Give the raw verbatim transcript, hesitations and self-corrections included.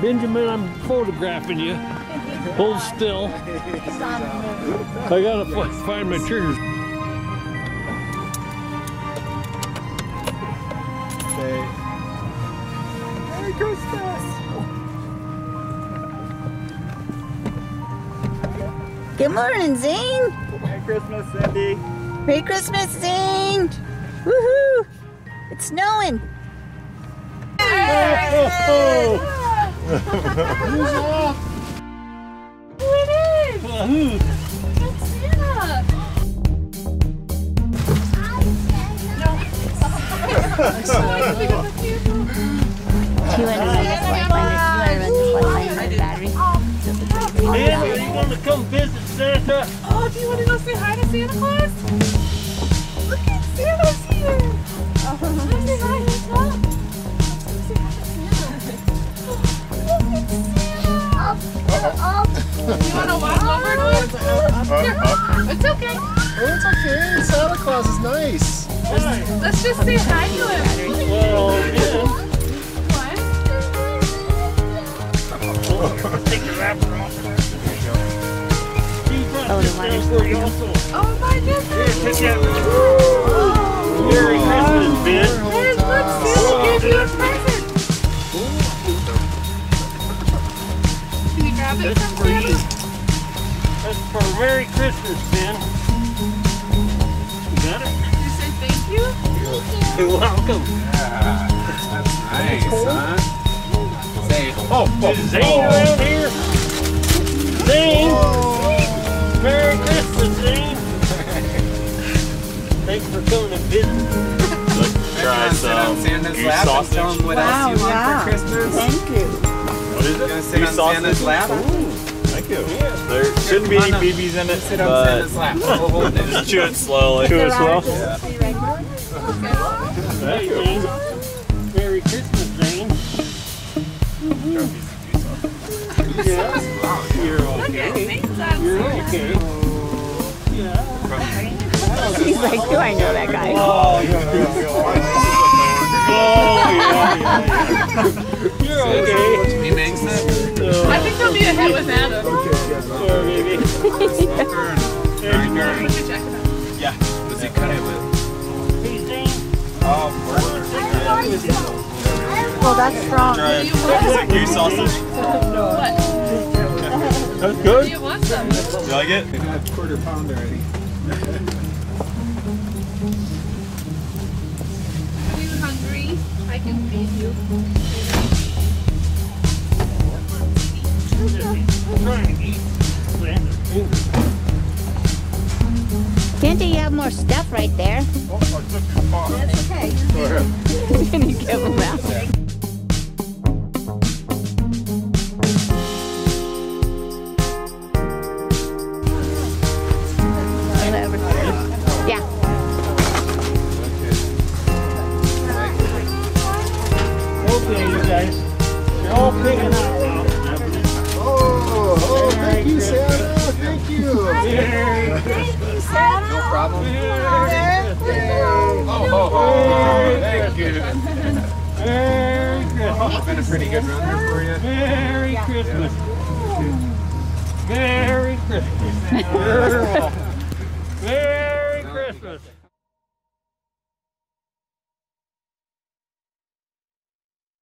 Benjamin, I'm photographing you. Hold still. I gotta find my triggers. Merry Christmas! Good morning, Zane. Merry Christmas, Cindy. Merry Christmas, Zane. Woohoo! It's snowing. Oh, Who's off? Who it is? Wahoo! It's Santa. Do you want to run this light finder? Do you want to run this light finder with battery? Man, are you going to come visit Santa? Oh, do you want to go say hi to Santa Claus? Look at Santa's here. Oh, say hi, Santa. Say hi to Santa. You want to walk over to it? It's okay. Oh, it's okay. Santa Claus is nice. Let's, let's just say hi to him. Well, yeah. What? Take the wrapper off. Oh, the water's for you also. Oh my goodness. Take that. Merry Christmas, Ben. Hey, look, Santa gave you a present. Can you grab it That's from for you. Santa? That's for Merry Christmas, Ben. You got it? You say thank you? You're welcome. Yeah, that's nice, huh? Say, oh, oh, Is Zane around here? Zane! Merry Christmas, Zane! Thanks for coming to visit. Let's try some Santa's lap and tell him what Wow, else you want yeah. for Christmas. Thank you. What is You it? gonna sit on Santa's lap? Thank you. There shouldn't be any B Bs in it, Sit on but Santa's lap. We'll hold it. just chew it slowly. Chew it slow? Yeah. Hey, Zane. Merry Christmas, Zane. Yeah. You're okay. You're okay. Yeah. He's like, do I know that guy? Oh, yeah, yeah, yeah. Oh, yeah, yeah. You're okay. He makes it. So, I think he'll be ahead with Adam. sorry, baby. Very dirty. We should check it out. Yeah. What's he cut it with? Hey, Zane. Oh, Well, that's strong. Try Do you want Is it goose sausage? what? That's Do good. you want some? You like it? I have quarter pound already. Are you hungry? I can feed you. I'm trying to eat Santa's finger. Santa, you have more stuff right there. Oh, I took your paw. That's okay. Can you give him out? Yeah. Okay, you guys. You're all picking out now. Oh, oh, thank you, Santa. Thank you. Merry Christmas. No problem. Merry Christmas. Oh, oh, oh. Thank you. Merry Christmas. It's been a pretty good run there for you. Merry Christmas. Merry Christmas. You're welcome.